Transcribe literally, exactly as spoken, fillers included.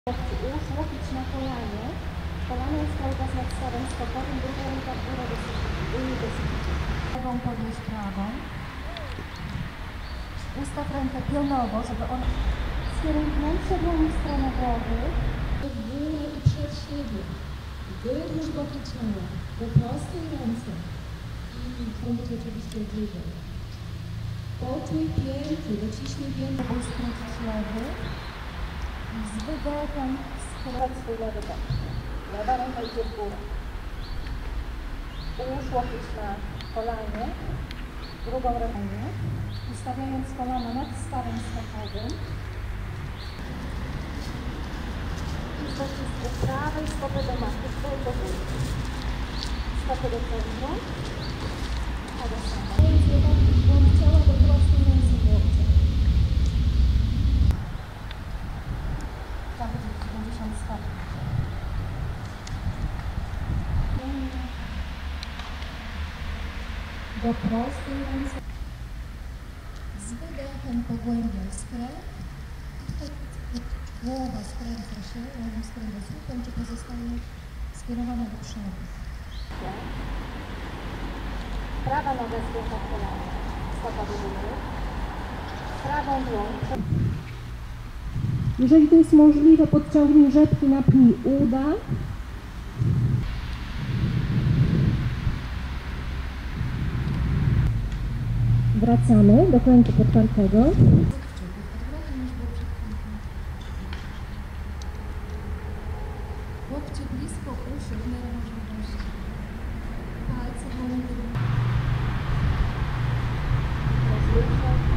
Ułóż łokieć na kolanie. Kolano jest cały czas nad stawem stopowym, druga ręka w górę do sypicia. Lewą podnieś prawą. Ustaw rękę pionowo, żeby ona skierować przednią stronę głowy. W górę i przed siebie. Wydłuż boki ciała do prostej ręce i pomóc oczywiście bliżej. Poczuj pięty, dociśnij pięty, by skrócić lewy. Z wydechem skróć swój lewy bok. Lewa ręka idzie w górę. Ułóż łokieć na kolanie, drugą rękę, ustawiając kolano nad stawem stopowym. I z docisku prawej stopy do maty, wpół do góry. Stopy do centrum. A do sama. Głąb ciała do prostej ręki łokcia. Tak, dziewięćdziesiąt stopni. Do prostej ręce. Z wydechem pogłębiaj skręt. Głowa skręca się, razem z kręgosłupem, czy pozostaje skierowana do przodu. Prawa noga zgięta w kolano, stopa do góry. Prawą dłoń. Jeżeli to jest możliwe, podciągnij rzepki, napnij uda. Wracamy do końca podpartego. Łokcie blisko uszu, w miarę możliwości. Palce wolne.